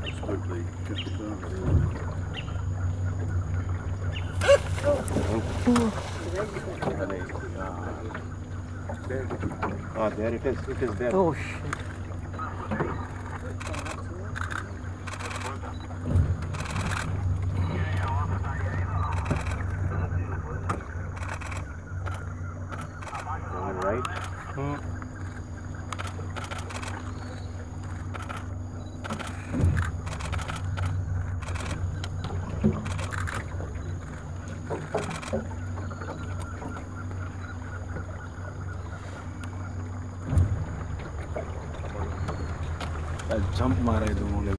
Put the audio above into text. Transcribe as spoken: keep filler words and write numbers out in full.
Just quickly get the phone. Oh, there it is. It is there. Oh shit. All right. Hmm. Jump मारा है दोनों ने।